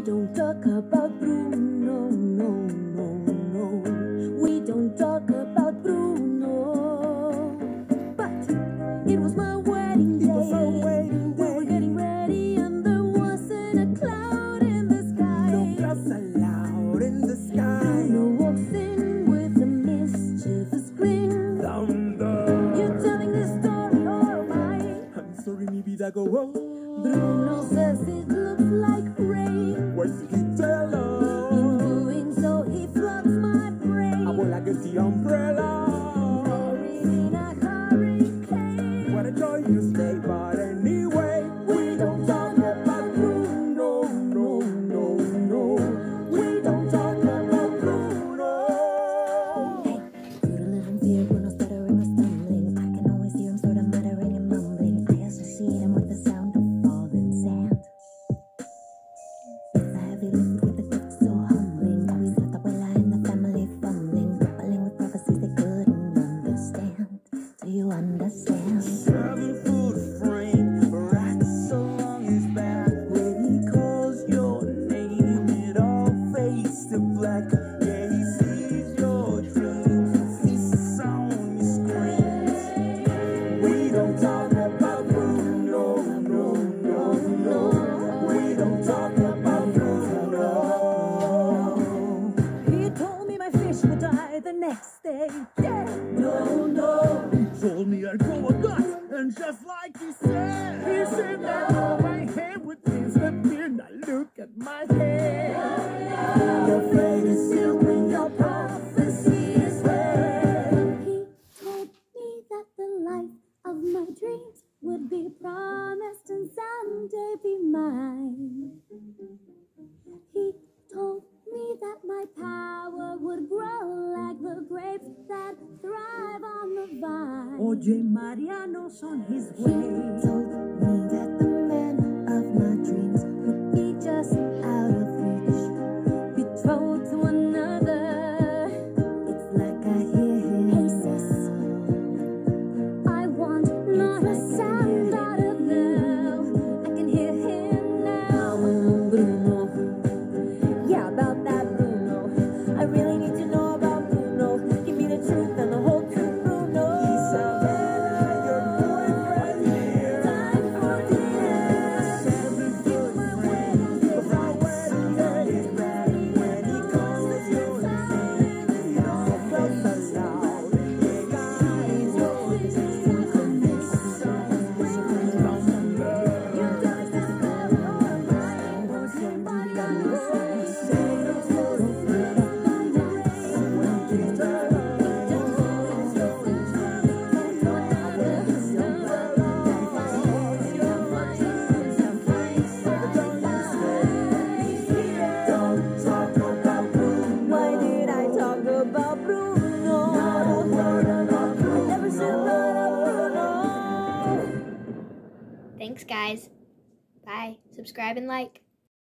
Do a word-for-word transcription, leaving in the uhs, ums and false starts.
don't talk about Bruno, no, no, no. We don't talk about Bruno. But it was my wedding day. It was our wedding day. We were getting ready and there wasn't a cloud in the sky. No clouds allowed in the sky. Bruno walks in with a mischievous grin. Thunder. You're telling this story or am I? I'm sorry, mi vida go on. Bruno says it looks like rain. Where's the guitar? In doing so, he floods my brain. I will like the umbrella. Buried in a hurricane. What a joyous day, but anyway, We don't talk about Bruno, no, no, no. we don't talk about Bruno. Hey, through the living fear, Bruno stuttering or stumbling. I can always hear him sort of muttering and mumbling. I associate him with the sound of falling sand. It's a heavy lift with a gift so humbling. Always left the abuela and the family fumbling, grappling with prophecies they couldn't understand. Do you understand? Seven foot frame, right so long his back. When he calls your name, it all fades to black. Yeah, he sees your dreams, he sound your screams. We don't talk about Bruno, no, no, no. We don't talk about Bruno. He told me my fish would die the next day. Yeah, No, no. He told me I'd grow a gut, and just like he said, he said that my hair would disappear. Now look at my hair. your fate is sealed with your prophecy is red. He told me that the life of my dreams would be promised and someday be mine. He told me that my power would grow like the grapes that thrive on the vine. Oye, Mariano's on his He way. told me that the man of my dreams would be just out of reach, betrothed to another. It's like I hear him. Hey sis, I want not a sound out of now. I can hear him now. Bruno, yeah, about that Bruno. I really need to know about Bruno. Give me the truth and the whole truth, Bruno. Isabella, your boyfriend here. Time for dinner. Seven foot frame, it was our wedding day. When he calls your name, it all felt allowed. Yeah, God is your dreams, he sounds your screams. Thunder. You're telling this story or am I? What's your body on the way? Seven foot frame, when he tells Don't talk about Bruno. Why did I talk about Bruno? Not a word about Bruno. I never said about Bruno. Thanks, guys. Bye. Subscribe and like.